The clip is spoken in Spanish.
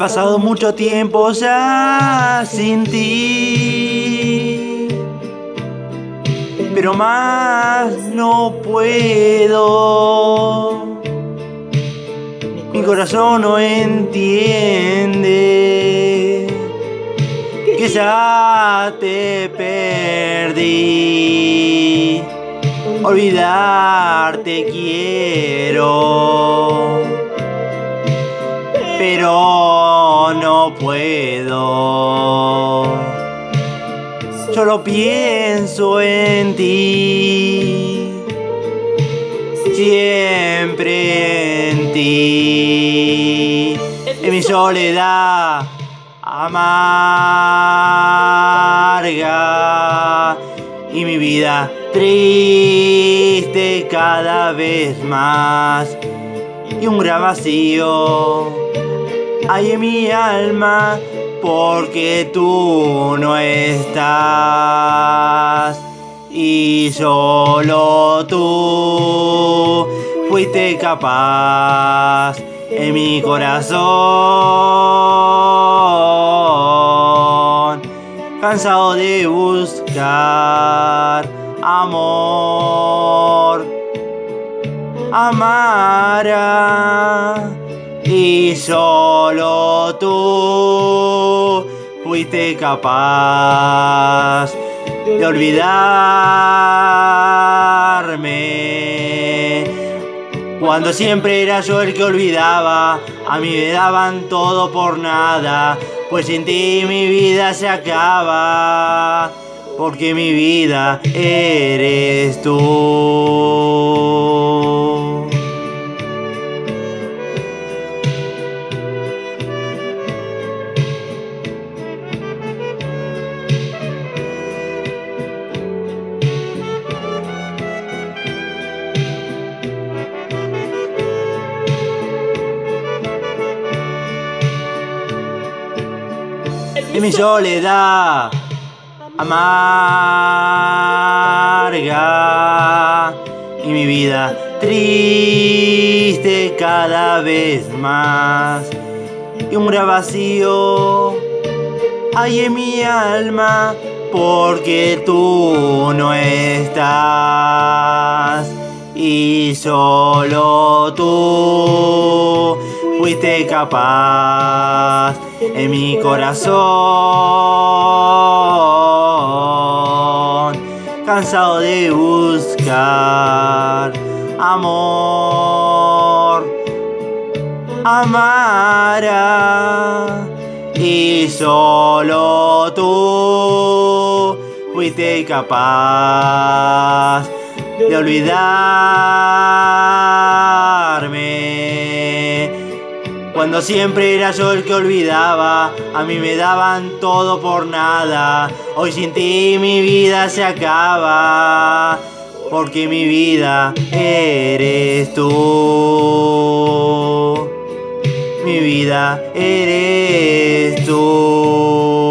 pasado mucho tiempo ya sin ti, pero más no puedo. Mi corazón no entiende que ya te perdí. Olvidarte quiero, pero no puedo. Solo pienso en ti, siempre en ti. En mi soledad amarga y mi vida triste cada vez más, y un gran vacío hay en mi alma porque tú no estás, y solo tú fuiste capaz en mi corazón, cansado de buscar amor, amara, y solo tú fuiste capaz de olvidarme. Cuando siempre era yo el que olvidaba, a mí me daban todo por nada, pues sin ti mi vida se acaba, porque mi vida eres tú. En mi soledad amarga y mi vida triste cada vez más, y un gran vacío hay en mi alma porque tú no estás, y solo tú fuiste capaz en mi corazón, cansado de buscar amor, amara, y solo tú fuiste capaz de olvidarme. Cuando siempre era yo el que olvidaba, a mí me daban todo por nada. Hoy sin ti mi vida se acaba, porque mi vida eres tú. Mi vida eres tú.